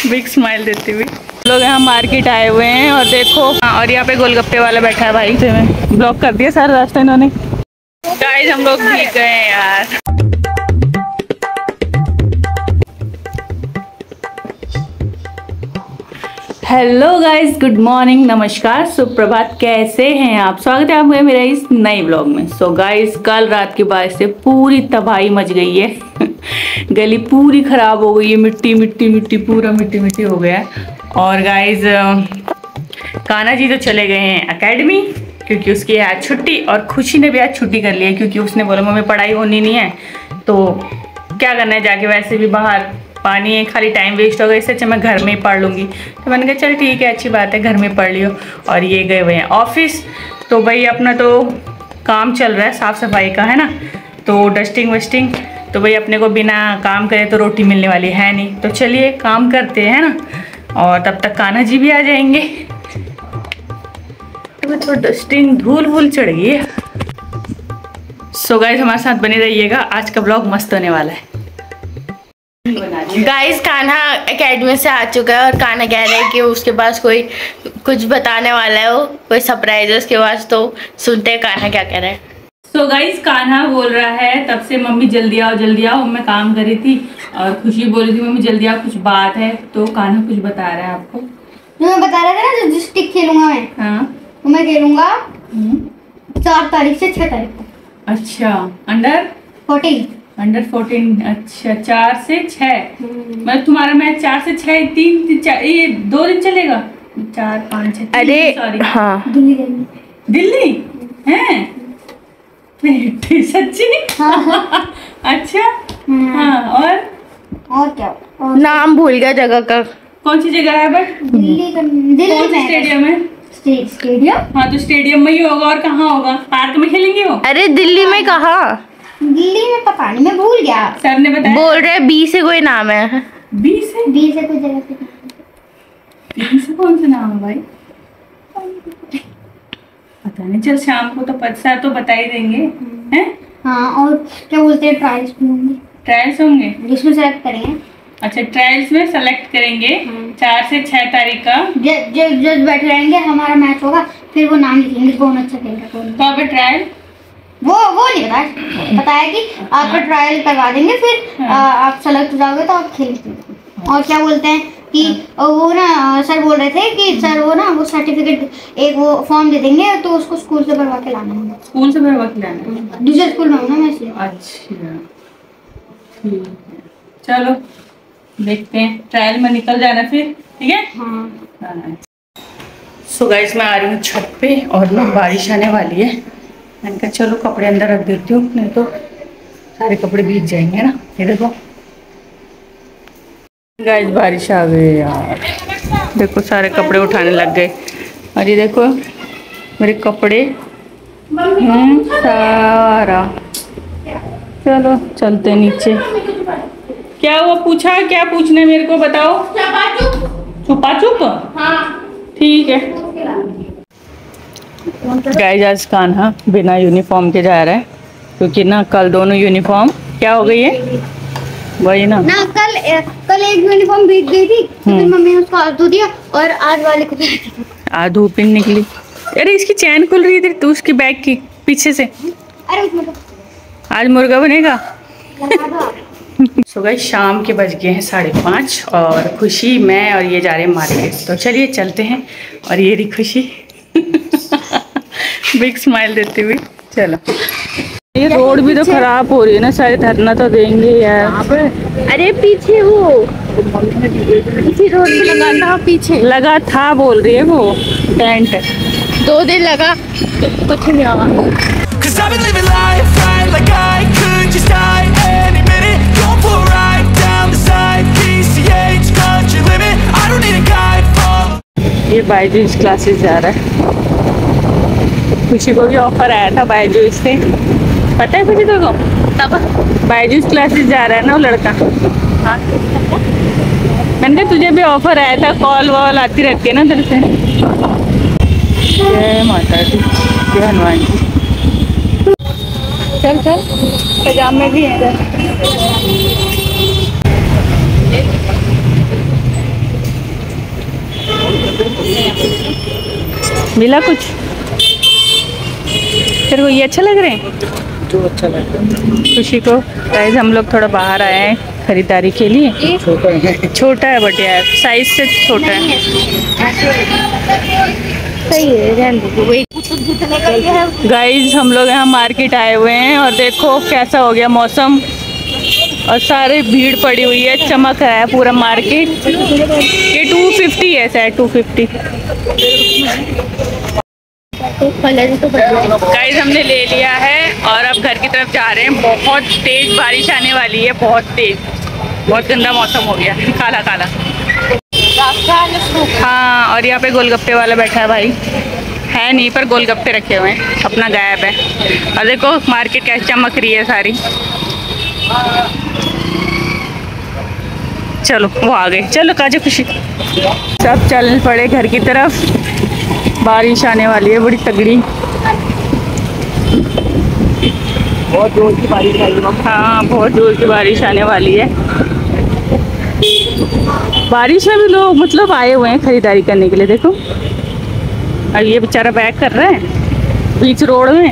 Big smile देते हुए लोग यहाँ मार्केट आए हुए हैं और देखो और यहाँ पे गोलगप्पे वाला बैठा है भाई से मैं ब्लॉक कर दिया सारा रास्ता इन्होंने। गाइस हम लोग भीग गए हैं यार। हेलो गाइस, गुड मॉर्निंग, नमस्कार, सुप्रभात, कैसे हैं आप? स्वागत है आपका मेरा इस नए ब्लॉग में। सो गाइस कल रात की बारिश से पूरी तबाही मच गई है गली पूरी खराब हो गई है, मिट्टी मिट्टी मिट्टी पूरा मिट्टी मिट्टी हो गया है। और गाइस कान्हा जी तो चले गए हैं एकेडमी क्योंकि उसकी आज छुट्टी, और खुशी ने भी आज छुट्टी कर ली है क्योंकि उसने बोला मम्मी पढ़ाई होनी नहीं है तो क्या करना है जाके, वैसे भी बाहर पानी है, खाली टाइम वेस्ट होगा, इससे अच्छा मैं घर में ही पढ़ लूँगी। तो मैंने कहा चल ठीक है, अच्छी बात है, घर में पढ़ लियो। और ये गए हुए हैं ऑफिस, तो भाई अपना तो काम चल रहा है साफ़ सफाई का, है ना, तो डस्टिंग वस्टिंग, तो भाई अपने को बिना काम करे तो रोटी मिलने वाली है नहीं, तो चलिए काम करते हैं ना। और तब तक कान्हा जी भी आ जाएंगे। तो डस्टिंग धूल वूल चढ़ गई है। सो गाइस हमारे साथ बने रहिएगा, आज का ब्लॉग मस्त होने वाला है। गाइस कान्हा एकेडमी से आ चुका है और कान्हा कह रहे हैं कि उसके पास कोई कुछ बताने वाला है, वो कोई सरप्राइज है उसके पास, तो सुनते हैं कान्हा क्या कह रहे हैं। सो गाइस कान्हा बोल रहा है तब से मम्मी जल्दी आओ, मैं काम कर रही थी और खुशी बोल रही थी मम्मी जल्दी आओ, कुछ बात है। तो कान्हा कुछ बता रहा है आपको। जो मैं बता रहा था ना, जो स्टिक खेलूंगा मैं, हाँ तो मैं खेलूंगा 4 तारीख से 6 तारीख तक। अच्छा अंडर 14, अच्छा 4 से 6, मतलब तुम्हारा मैच 4 से 6 ये 2 दिन चलेगा, 4 5 6। अरे सॉरी हाँ दिल्ली हैं सच्ची? हाँ। अच्छा हाँ और क्या और नाम भूल गया जगह का, कौन सी जगह है? बट दिल्ली में स्टेडियम है। स्टेडियम हाँ तो स्टेडियम में ही होगा, और कहाँ होगा? पार्क में खेलेंगे वो? अरे दिल्ली में कहाँ? दिल्ली में पता नहीं, मैं भूल गया। सर ने बताया बोल रहे बी से कोई नाम है। बी से कोई जगह पे। बी से कौन सा नाम है भाई? पता नहीं, चल शाम को तो सर तो बता ही देंगे हैं। हाँ और क्या बोलते हैं, ट्रायल्स भी होंगे। ट्रायल्स होंगे जिसमें सेलेक्ट करेंगे। अच्छा ट्रायल्स में सेलेक्ट करेंगे 4 से 6 तारीख का। जज बैठे रहेंगे, हमारा मैच होगा, फिर वो नाम लिखेंगे कौन अच्छा खेल रहा है। तो अभी ट्रायल वो नहीं बताया कि आपका ट्रायल करवा देंगे, फिर आप सेलेक्ट हो जाओगे तो आप खेल सकते। और क्या बोलते हैं कि वो ना सर बोल रहे थे कि सर वो सर्टिफिकेट एक वो फॉर्म दे देंगे, तो उसको स्कूल से भरवा के लाना है। स्कूल से भरवा के लाना है? दूसरे स्कूल में हूँ ना मैं, इसलिए। अच्छा ठीक है, चलो देखते हैं, ट्रायल में निकल जाना फिर, ठीक है। हाँ सो गाइस मैं आ रही हूँ छत पे और ना बारिश आने वाली है। मैंने कहा चलो कपड़े अंदर रख देती हूँ, नहीं तो सारे कपड़े भीग जाएंगे ना। ये देखो गाइस बारिश आ गई यार, देखो सारे कपड़े उठाने लग गए। और ये देखो मेरे कपड़े सारा। चलो चलते हैं नीचे। क्या हुआ? पूछा क्या पूछने मेरे को बताओ। छुपा चुप? हाँ ठीक है। गाइस आज कान्हा बिना यूनिफॉर्म के जा रहा है क्योंकि ना कल दोनों यूनिफॉर्म क्या हो गई है, वही ना कल एक यूनिफॉर्म भीग गई थी, तो फिर मम्मी ने उसको धो दिया और आज वाले को आज धूप ही निकली। अरे इसकी चैन खुल रही थी तो उसकी बैग की पीछे से। अरे उसमें तो आज मुर्गा बनेगा। सो गाइस शाम के बज गए हैं 5:30 और खुशी मैं और ये जा रहे हैं मार्केट, तो चलिए चलते हैं। और ये रही खुशी बिग स्माइल देते हुए। चलो ये रोड भी तो खराब हो रही है ना, सारे धरना तो देंगे यार। अरे पीछे वो इसी रोड पे लगा था, पीछे लगा था बोल रही है वो टेंट। 2 दिन लगा कुछ नहीं हुआ। ये बायजूस क्लासेस जा रहा है। खुशी को भी ऑफर आया था बायजूस से, पता है खुशी तो तब बायजूस क्लासेस जा रहा है ना वो लड़का। हाँ मैंने कहा तुझे भी ऑफर आया था, कॉल वॉल आती रहती है ना तेरे से। जय माता दी, जय हनुमान जी। चल पजामे भी हैं। मिला कुछ तेरे को? ये अच्छा लग रहे हैं जो अच्छा लगता है। खुशी को। गाइस हम लोग थोड़ा बाहर आए हैं खरीदारी के लिए। छोटा है। छोटा है बट यार साइज से छोटा है। सही है। गाइस हम लोग यहाँ मार्केट आए हुए हैं और देखो कैसा हो गया मौसम और सारे भीड़ पड़ी हुई है, चमक रहा है पूरा मार्केट। ये 250 है शायद 250। गाइस हमने ले लिया है और अब घर की तरफ जा रहे हैं। बहुत तेज बारिश आने वाली है, बहुत तेज। बहुत गंदा मौसम हो गया, काला काला। हाँ और यहाँ पे गोलगप्पे वाला बैठा है भाई, है नहीं पर गोलगप्पे रखे हुए हैं, अपना गायब है। और देखो मार्केट कैसे चमक रही है सारी। चलो वो आ गए, चलो काजू खुशी। सब चल पड़े घर की तरफ, बारिश आने वाली है बड़ी तगड़ी। बहुत जोर की बारिश आई है। हाँ बहुत जोर की बारिश आने वाली है। बारिश में भी लोग मतलब आए हुए हैं खरीदारी करने के लिए। देखो और ये बेचारा बैग कर रहा है बीच रोड में।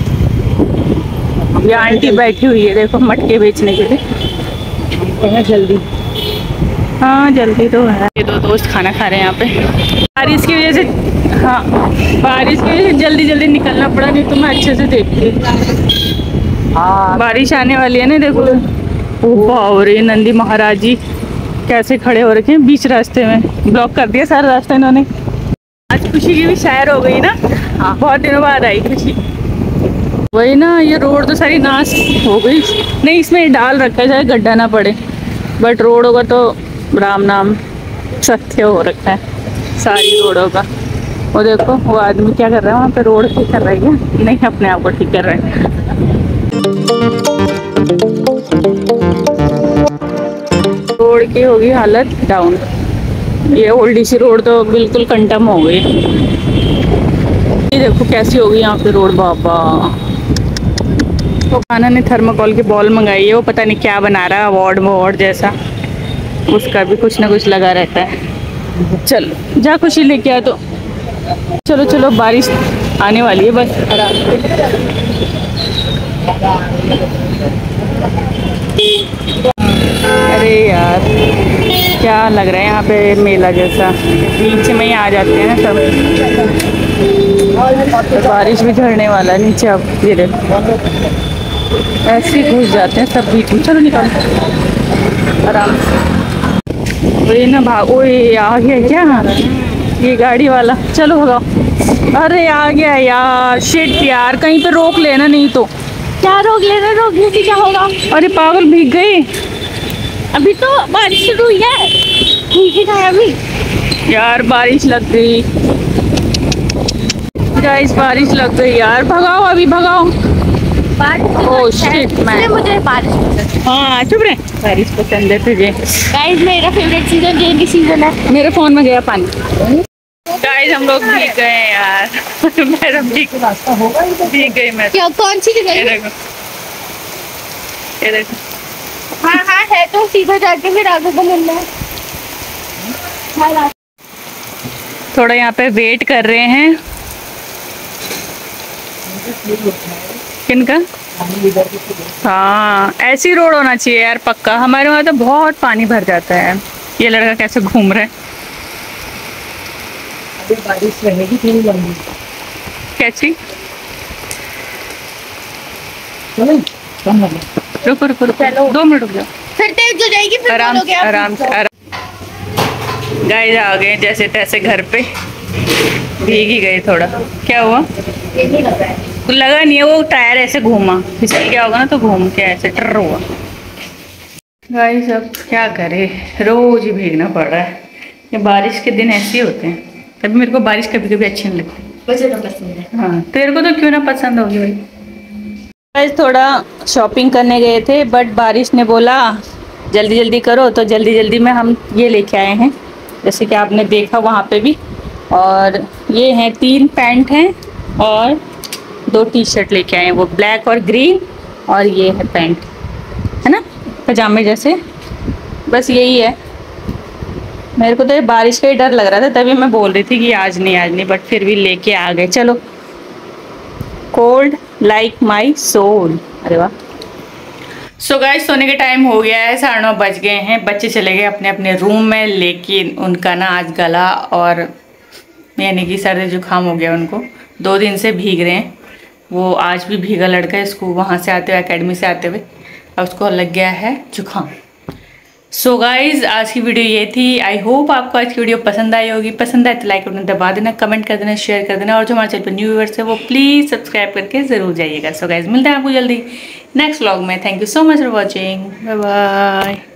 ये आंटी बैठी हुई है देखो मटके बेचने के लिए। जल्दी। हाँ जल्दी तो है। ये दो दोस्त खाना खा रहे हैं यहाँ पे। बारिश की वजह से, हाँ बारिश की वजह से जल्दी जल्दी निकलना पड़ा, नहीं तो मैं अच्छे से देखती। हाँ बारिश आने वाली है ना। देखो ओ बाप रे, नंदी महाराज जी कैसे खड़े हो रखे हैं बीच रास्ते में। ब्लॉक कर दिया सारा रास्ता इन्होंने। आज खुशी की भी शायर हो गई ना। हाँ बहुत दिनों बाद आई खुशी। वही ना, ये रोड तो सारी नाश हो गई। नहीं इसमें डाल रखा जाए गड्ढा ना पड़े, बट रोड होगा तो राम नाम सत्य हो रखा है सारी रोडों का। वो देखो वो आदमी क्या कर रहा है वहाँ पे, रोड ठीक कर रहा है क्या? नहीं अपने आप को ठीक कर रहा है। रोड की होगी हालत डाउन। ये ओल्डी सी रोड तो बिल्कुल कंडम हो गई। ये देखो कैसी होगी यहाँ पे रोड बाबा। तो खाना ने थर्माकोल की बॉल मंगाई है, वो पता नहीं क्या बना रहा है, अवार्ड वॉर्ड जैसा। उसका भी कुछ ना कुछ लगा रहता है। चलो जा खुशी लेके आ तो। चलो चलो बारिश आने वाली है बस आराम से। अरे यार क्या लग रहा है यहाँ पे मेला जैसा, बीच में ही आ जाते हैं ना सब। तो बारिश भी झड़ने वाला है नीचे। अब ये देखो ऐसे ही घुस जाते हैं सब बीच में। चलो निकालो आराम से। वही ना भाग। ओए आ गया क्या ये गाड़ी वाला? चलो भगाओ। अरे आ गया यार, शिट यार, कहीं पे रोक लेना नहीं तो। क्या रोक लेना, रोकने से क्या होगा? अरे पागल भीग गए। अभी तो बारिश शुरू हुई है, भीगेगा अभी। यार बारिश लग गई गाइस, बारिश लग गई यार। भगाओ अभी भगाओ। Oh shit man. मुझे बारिश पसंद है। हाँ चुप रहे, बारिश पसंद है तुझे? गाइस मेरा फेवरेट सीजन रेनी सीजन है। मेरे फोन में गया पानी। गाइस हम लोग भीग गए यार। मेरा भीग गई मैं। क्या कौन सी जगह? ये देखो ये देखो। हाँ हाँ है तो सीधा जाके फिर आगे को मिलना है। थोड़ा यहाँ पे वेट कर रहे हैं। किनका? हाँ ऐसी रोड होना चाहिए यार पक्का। हमारे वहाँ तो बहुत पानी भर जाता है। ये लड़का कैसे घूम रहा है। अभी बारिश रहेगी थोड़ी लंबी। कैसी? चलो कम लगे। रुको रुको रुको 2 मिनट रुक जाओ। फिर तेज हो जाएगी, फिर आराम बोलोगे आप। आराम से आराम। गाइस आ गए जैसे तैसे घर पे। भीग ही गए थोड़ा। क्या हुआ? ये नहीं लग रहा है। लगा नहीं है, वो टायर ऐसे घूमा, फिसल गया होगा ना तो घूम के ऐसे टर हुआ। गाइस अब क्या करे, रोज ही भीगना पड़ रहा है। ये बारिश के दिन ऐसे ही होते हैं। तभी मेरे को बारिश कभी कभी अच्छी नहीं लगती। मुझे तो पसंद है। हाँ तेरे को तो क्यों ना पसंद होगी भाई। गाइस थोड़ा शॉपिंग करने गए थे बट बारिश ने बोला जल्दी जल्दी करो, तो जल्दी जल्दी में हम ये लेके आए हैं जैसे कि आपने देखा वहाँ पे भी। और ये हैं 3 पैंट हैं और 2 टी-शर्ट लेके आए हैं, वो ब्लैक और ग्रीन। और ये है पैंट, है ना पजामे जैसे, बस यही है। मेरे को तो ये बारिश का ही डर लग रहा था, तभी मैं बोल रही थी कि आज नहीं, बट फिर भी लेके आ गए। चलो, कोल्ड लाइक माई सोल। अरे वाह। सो गाइस, सोने के टाइम हो गया है, 9:30 बज गए हैं। बच्चे चले गए अपने अपने रूम में, लेकिन उनका ना आज गला और यानी कि सर्दी जुकाम हो गया उनको। 2 दिन से भीग रहे हैं। वो आज भी भीगा लड़का है, इसको वहाँ से आते हुए, एकेडमी से आते हुए, अब उसको लग गया है जुकाम। सो गाइज, आज की वीडियो ये थी। आई होप आपको आज की वीडियो पसंद आई होगी। पसंद आए तो लाइक बटन दबा देना, कमेंट कर देना, शेयर कर देना, और जो हमारे चैनल पर न्यू व्यूअर्स है वो प्लीज़ सब्सक्राइब करके ज़रूर जाइएगा। सो गाइज, मिलते हैं आपको जल्दी नेक्स्ट व्लॉग में। Thank you so much for watching. Bye bye.